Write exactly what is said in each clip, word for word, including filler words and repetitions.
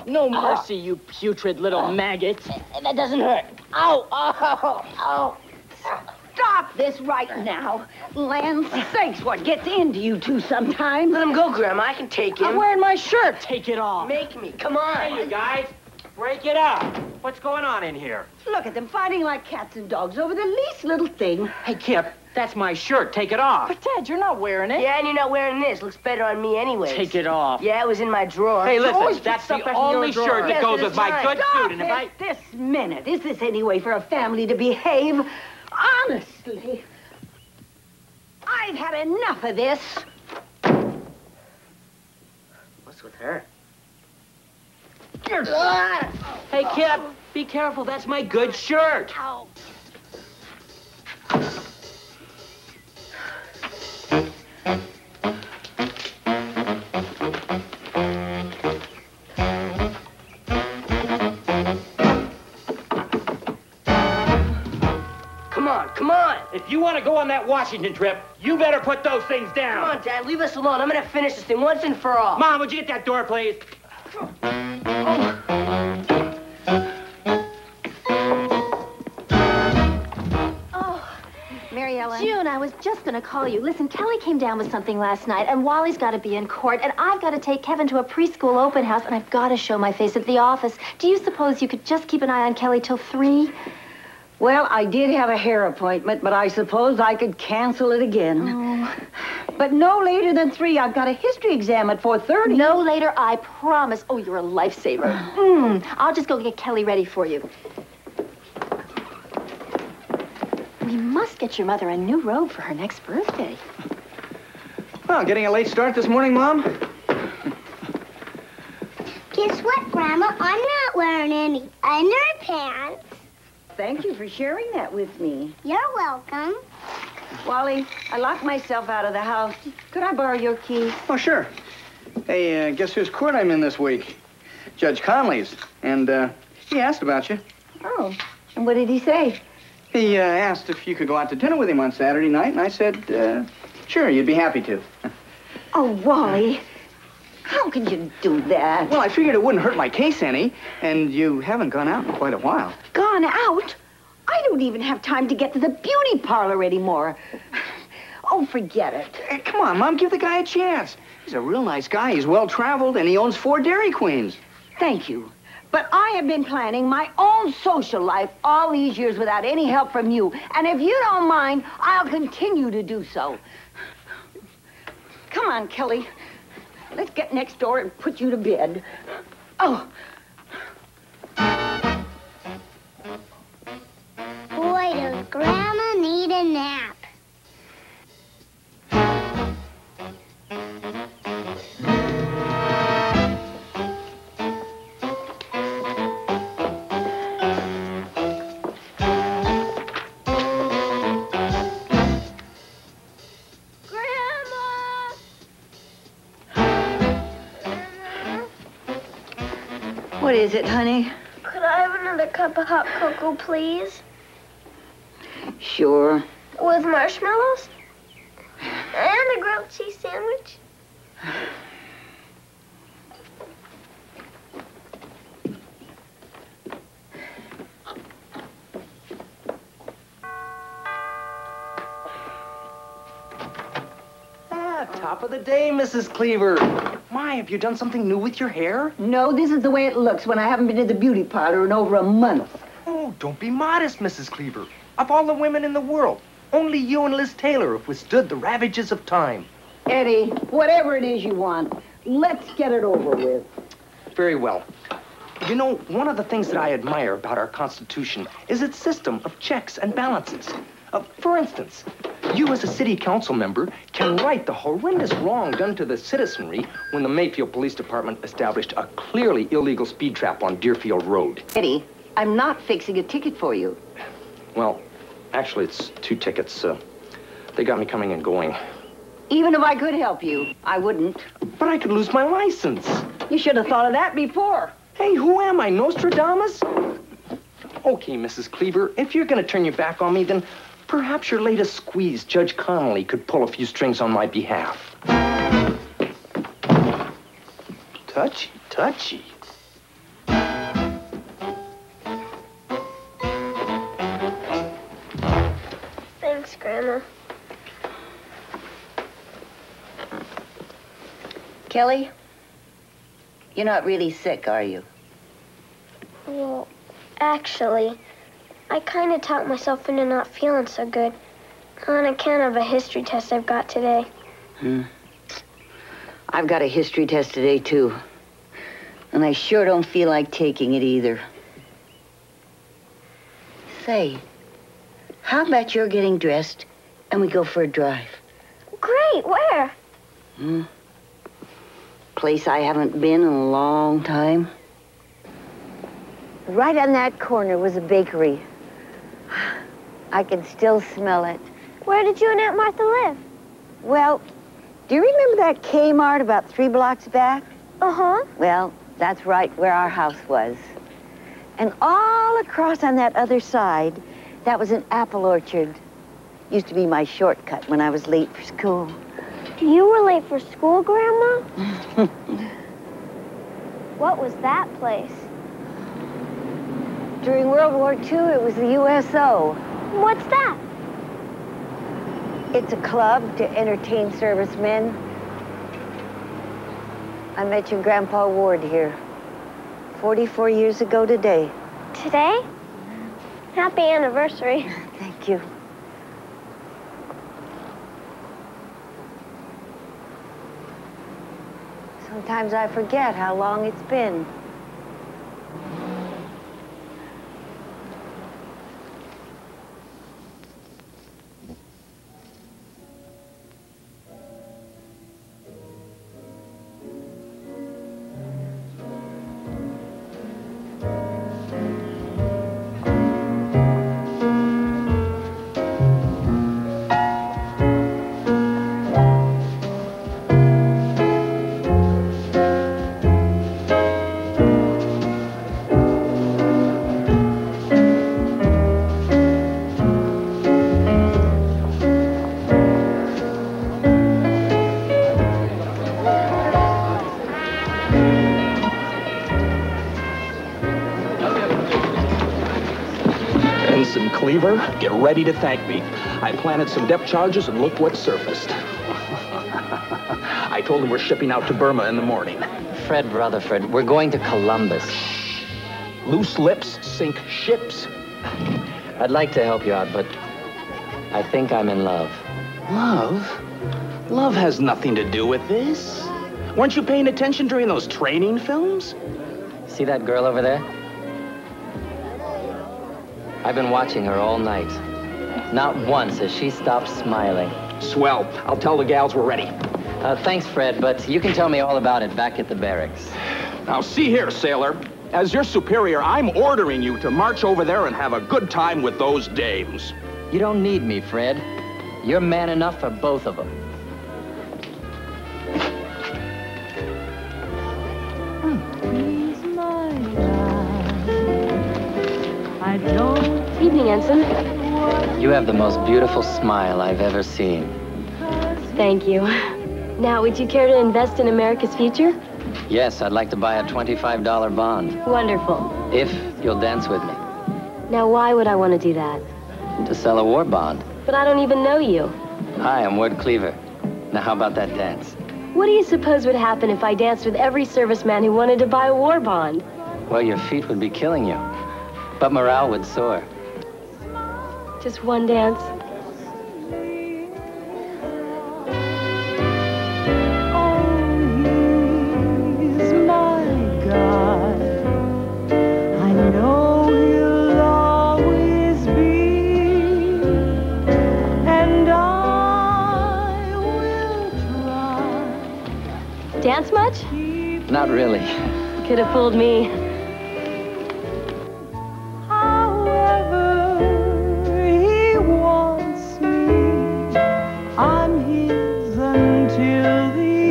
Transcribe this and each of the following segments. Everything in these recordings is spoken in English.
No mercy, you putrid little maggot. That doesn't hurt. Ow, ow, ow. Stop this right now. Land sakes, what gets into you two sometimes? Let him go, Grandma. I can take him. I'm wearing my shirt. Take it off. Make me. Come on. Hey, you guys. Break it up. What's going on in here? Look at them fighting like cats and dogs over the least little thing. Hey, Kip, that's my shirt. Take it off. But, Dad, you're not wearing it. Yeah, and you're not wearing this. Looks better on me anyway. Take it off. Yeah, it was in my drawer. Hey, always listen, put that's stuff the back in your only drawer. shirt that Yes, goes it with is my mine. good Stop suit. And if I... it this minute. Is this any way for a family to behave? Honestly, I've had enough of this. What's with her? Hey, Kip, be careful. That's my good shirt. Ow. Come on, come on. If you want to go on that Washington trip, you better put those things down. Come on, Dad. Leave us alone. I'm going to finish this thing once and for all. Mom, would you get that door, please? Mary Ellen. June, I was just going to call you. Listen, Kelly came down with something last night, and Wally's got to be in court, and I've got to take Kevin to a preschool open house, and I've got to show my face at the office. Do you suppose you could just keep an eye on Kelly till three? Well, I did have a hair appointment, but I suppose I could cancel it again. Oh. But no later than three. I've got a history exam at four thirty. No later, I promise. Oh, you're a lifesaver. Mm, I'll just go get Kelly ready for you. We must get your mother a new robe for her next birthday. Well, getting a late start this morning, Mom? Guess what, Grandma? I'm not wearing any underpants. Thank you for sharing that with me. You're welcome. Wally, I locked myself out of the house. Could I borrow your key? Oh, sure. Hey, uh, guess whose court I'm in this week? Judge Conley's. And, uh, he asked about you. Oh, and what did he say? He, uh, asked if you could go out to dinner with him on Saturday night, and I said, uh, sure, you'd be happy to. Oh, Wally, how could you do that? Well, I figured it wouldn't hurt my case any, and you haven't gone out in quite a while. Gone out? I don't even have time to get to the beauty parlor anymore. Oh, forget it. Hey, come on, Mom, give the guy a chance. He's a real nice guy. He's well-traveled, and he owns four Dairy Queens. Thank you. But I have been planning my own social life all these years without any help from you. And if you don't mind, I'll continue to do so. Come on, Kelly. Let's get next door and put you to bed. Oh. Boy, does Grandma need a nap. What is it, honey? Could I have another cup of hot cocoa, please? Sure. With marshmallows? And a grilled cheese sandwich? Ah, top of the day, Missus Cleaver. My, have you done something new with your hair? No, this is the way it looks when I haven't been to the beauty parlor in over a month. Oh, don't be modest, Missus Cleaver. Of all the women in the world, only you and Liz Taylor have withstood the ravages of time. Eddie, whatever it is you want, let's get it over with. Very well. You know, one of the things that I admire about our Constitution is its system of checks and balances. Uh, for instance, you as a city council member can right the horrendous wrong done to the citizenry when the Mayfield Police Department established a clearly illegal speed trap on Deerfield Road. Eddie, I'm not fixing a ticket for you. Well, actually, it's two tickets. Uh, they got me coming and going. Even if I could help you, I wouldn't. But I could lose my license. You should have thought of that before. Hey, who am I, Nostradamus? Okay, Missus Cleaver, if you're going to turn your back on me, then perhaps your latest squeeze, Judge Connolly, could pull a few strings on my behalf. Touchy, touchy. Grandma. Kelly, you're not really sick, are you? Well, actually, I kind of talked myself into not feeling so good on account of a history test I've got today. Hmm. I've got a history test today, too. And I sure don't feel like taking it either. Say, how about you're getting dressed and we go for a drive? Great, where? Hmm. Place I haven't been in a long time. Right on that corner was a bakery. I can still smell it. Where did you and Aunt Martha live? Well, do you remember that Kmart about three blocks back? Uh-huh. Well, that's right where our house was. And all across on that other side, that was an apple orchard. Used to be my shortcut when I was late for school. You were late for school, Grandma? What was that place? During World War Two, it was the U S O. What's that? It's a club to entertain servicemen. I met your Grandpa Ward here forty-four years ago today. Today? Happy anniversary. Thank you. Sometimes I forget how long it's been. Ensign Cleaver, get ready to thank me. I planted some depth charges and look what surfaced. I told him we're shipping out to Burma in the morning. Fred Rutherford, we're going to Columbus. Loose lips sink ships. I'd like to help you out, but I think I'm in love. Love? Love has nothing to do with this. Weren't you paying attention during those training films? See that girl over there? I've been watching her all night. Not once has she stopped smiling. Swell. I'll tell the gals we're ready. Uh, thanks, Fred, but you can tell me all about it back at the barracks. Now, see here, sailor. As your superior, I'm ordering you to march over there and have a good time with those dames. You don't need me, Fred. You're man enough for both of them. I don't. Evening, Ensign. You have the most beautiful smile I've ever seen. Thank you. Now, would you care to invest in America's future? Yes, I'd like to buy a twenty-five dollar bond. Wonderful. If you'll dance with me. Now, why would I want to do that? To sell a war bond. But I don't even know you. Hi, I'm Ward Cleaver. Now, how about that dance? What do you suppose would happen if I danced with every serviceman who wanted to buy a war bond? Well, your feet would be killing you. But morale would soar. Just one dance. Dance much? Not really. Could have fooled me. However he wants me, I'm his until the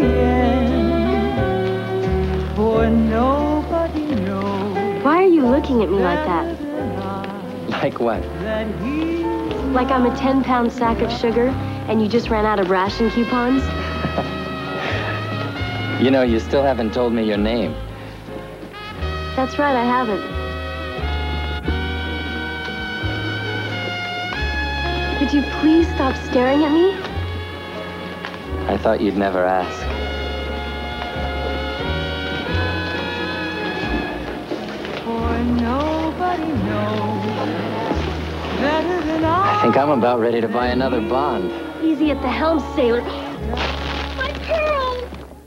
end. For nobody knows. Why are you looking at me like that? Like what? Like I'm a ten pound sack of sugar and you just ran out of ration coupons? You know, you still haven't told me your name. That's right, I haven't. Would you please stop staring at me? I thought you'd never ask. For nobody knows better than I. I think I'm about ready to buy another bond. Easy at the helm, sailor. My pearls!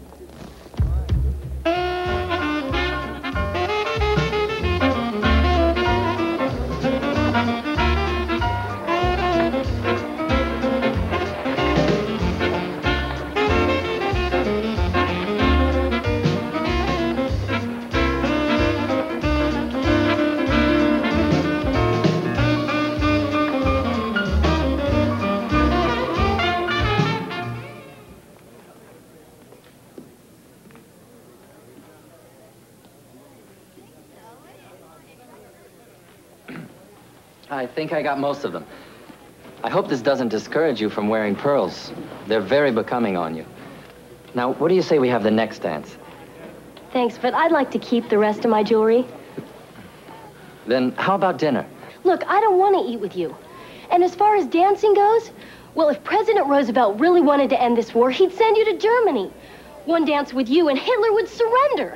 I think I got most of them. I hope this doesn't discourage you from wearing pearls. They're very becoming on you. Now, what do you say we have the next dance? Thanks, but I'd like to keep the rest of my jewelry. Then how about dinner? Look, I don't want to eat with you. And as far as dancing goes, well, if President Roosevelt really wanted to end this war, he'd send you to Germany. One dance with you and Hitler would surrender.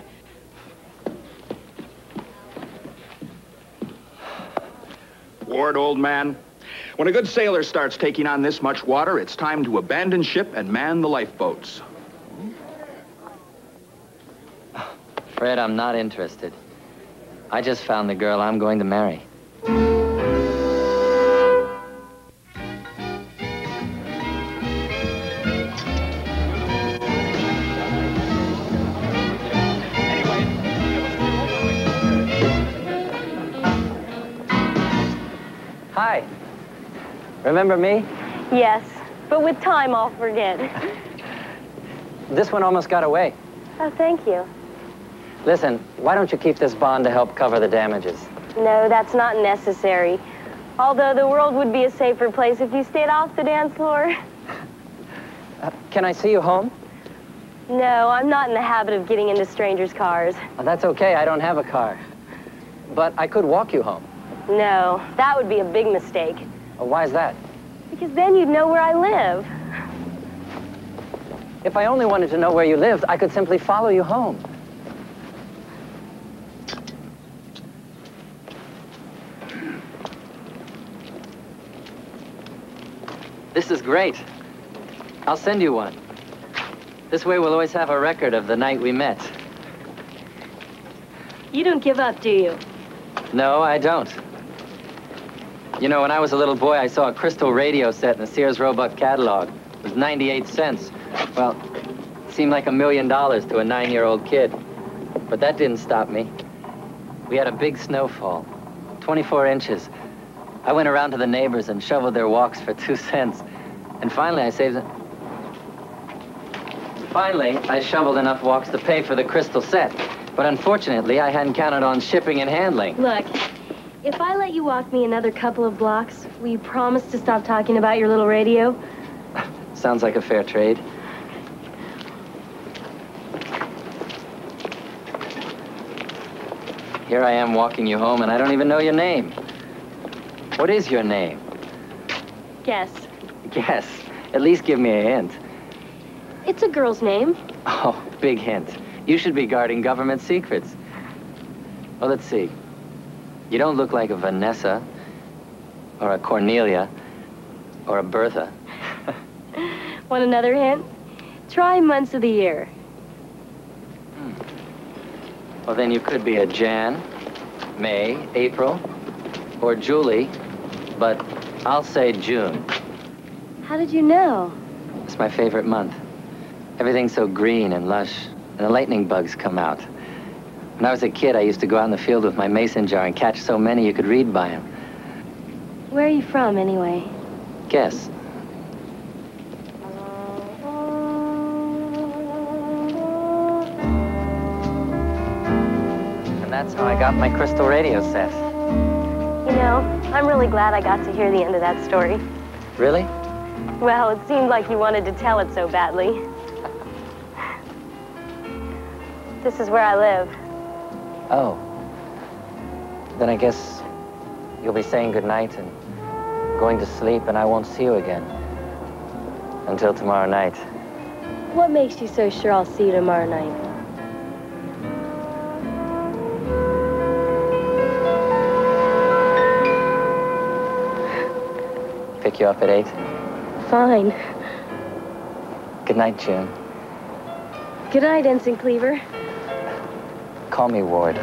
Ward, old man, when a good sailor starts taking on this much water, it's time to abandon ship and man the lifeboats. Fred, I'm not interested. I just found the girl I'm going to marry. Hi. Remember me? Yes, but with time I'll forget. This one almost got away. Oh, thank you. Listen, why don't you keep this bond to help cover the damages? No, that's not necessary. Although the world would be a safer place if you stayed off the dance floor. Uh, can I see you home? No, I'm not in the habit of getting into strangers' cars. Oh, that's okay, I don't have a car. But I could walk you home. No, that would be a big mistake. Oh, why is that? Because then you'd know where I live. If I only wanted to know where you lived, I could simply follow you home. This is great. I'll send you one. This way we'll always have a record of the night we met. You don't give up, do you? No, I don't. You know, when I was a little boy, I saw a crystal radio set in a Sears Roebuck catalog. It was ninety-eight cents. Well, it seemed like a million dollars to a nine-year-old kid. But that didn't stop me. We had a big snowfall, twenty-four inches. I went around to the neighbors and shoveled their walks for two cents. And finally, I saved it. Finally, I shoveled enough walks to pay for the crystal set. But unfortunately, I hadn't counted on shipping and handling. Look, if I let you walk me another couple of blocks, will you promise to stop talking about your little radio? Sounds like a fair trade. Here I am walking you home, and I don't even know your name. What is your name? Guess. Guess. At least give me a hint. It's a girl's name. Oh, big hint. You should be guarding government secrets. Well, let's see. You don't look like a Vanessa, or a Cornelia, or a Bertha. Want another hint? Try months of the year. Hmm. Well, then you could be a Jan, May, April, or Julie, but I'll say June. How did you know? It's my favorite month. Everything's so green and lush, and the lightning bugs come out. When I was a kid, I used to go out in the field with my mason jar and catch so many you could read by them. Where are you from, anyway? Guess. And that's how I got my crystal radio set. You know, I'm really glad I got to hear the end of that story. Really? Well, it seemed like you wanted to tell it so badly. This is where I live. Oh. Then I guess you'll be saying goodnight and going to sleep, and I won't see you again. Until tomorrow night. What makes you so sure I'll see you tomorrow night? Pick you up at eight. Fine. Good night, June. Good night, Ensign Cleaver. Call me Ward.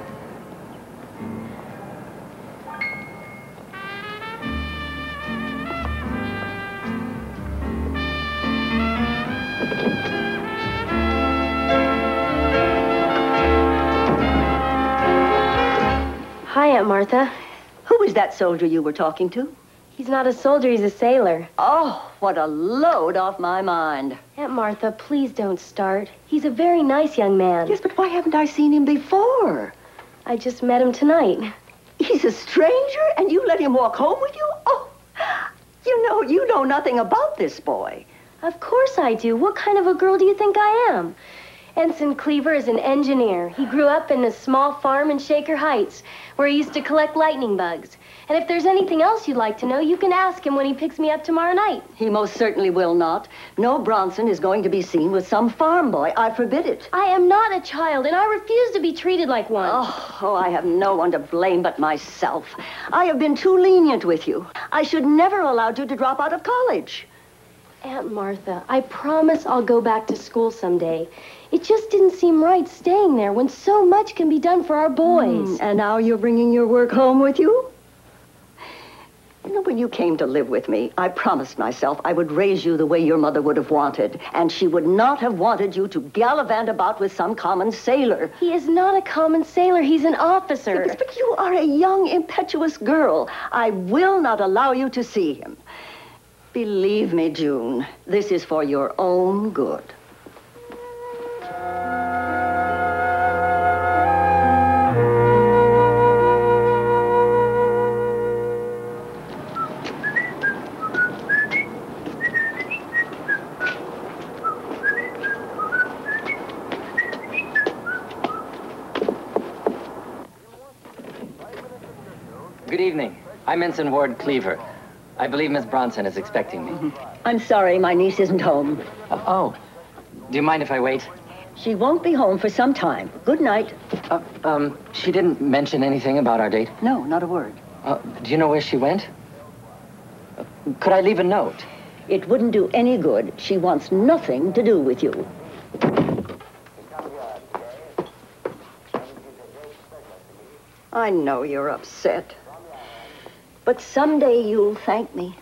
Hi, Aunt Martha. Who was that soldier you were talking to? He's not a soldier, he's a sailor. Oh, what a load off my mind. Aunt Martha, please don't start. He's a very nice young man. Yes, but why haven't I seen him before? I just met him tonight. He's a stranger, and you let him walk home with you? Oh, you know, you know nothing about this boy. Of course I do. What kind of a girl do you think I am? Ensign Cleaver is an engineer. He grew up in a small farm in Shaker Heights, where he used to collect lightning bugs. And if there's anything else you'd like to know, you can ask him when he picks me up tomorrow night. He most certainly will not. No Bronson is going to be seen with some farm boy. I forbid it. I am not a child, and I refuse to be treated like one. Oh, oh, I have no one to blame but myself. I have been too lenient with you. I should never allowed you to drop out of college. Aunt Martha, I promise I'll go back to school someday. It just didn't seem right staying there when so much can be done for our boys. Mm, and now you're bringing your work home with you? You know, when you came to live with me, I promised myself I would raise you the way your mother would have wanted, and she would not have wanted you to gallivant about with some common sailor. He is not a common sailor. He's an officer. But, but you are a young, impetuous girl. I will not allow you to see him. Believe me, June, this is for your own good. Good evening. I'm Ensign Ward Cleaver. I believe Miss Bronson is expecting me. Mm-hmm. I'm sorry, my niece isn't home. Uh, oh. Do you mind if I wait? She won't be home for some time. Good night. Uh, um, she didn't mention anything about our date? No, not a word. Uh, do you know where she went? Uh, could I leave a note? It wouldn't do any good. She wants nothing to do with you. I know you're upset. But someday you'll thank me.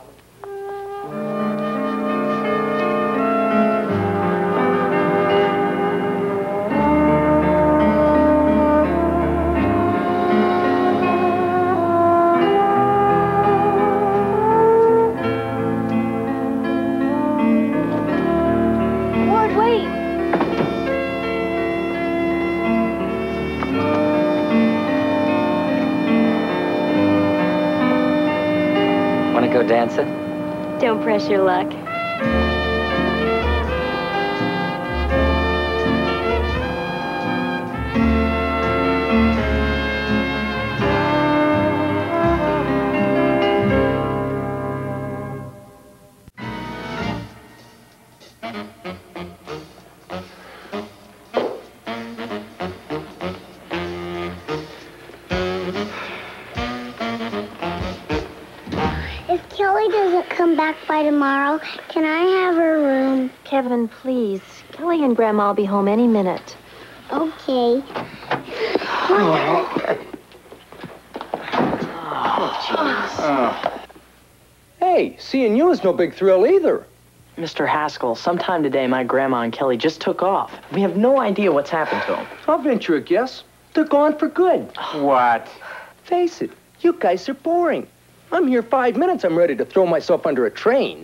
Ward, wait! Go dancing? Don't press your luck. Come back by tomorrow. Can I have her room? Kevin, please. Kelly and Grandma will be home any minute. Okay. Oh. Oh. Hey, seeing you is no big thrill either. Mister Haskell, sometime today my grandma and Kelly just took off. We have no idea what's happened to them. I'll venture a guess. They're gone for good. What? Face it, you guys are boring. I'm here five minutes, I'm ready to throw myself under a train.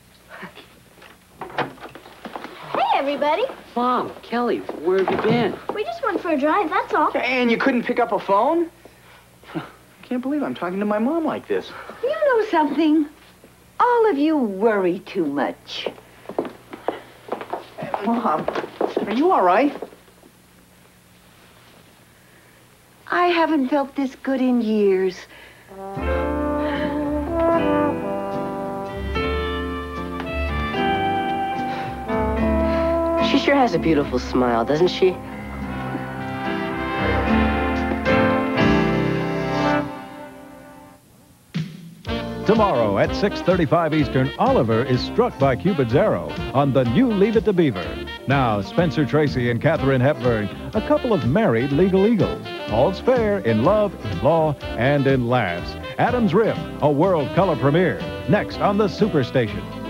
Hey, everybody. Mom, Kelly, where have you been? We just went for a drive, that's all. And you couldn't pick up a phone? I can't believe I'm talking to my mom like this. You know something? All of you worry too much. Mom, are you all right? I haven't felt this good in years. sure has a beautiful smile, doesn't she? Tomorrow at six thirty-five Eastern, Oliver is struck by Cupid's arrow on the new Leave It to Beaver. Now, Spencer Tracy and Katharine Hepburn, a couple of married legal eagles. All's fair in love, in law, and in laughs. Adam's Rim, a world color premiere. Next on the Superstation.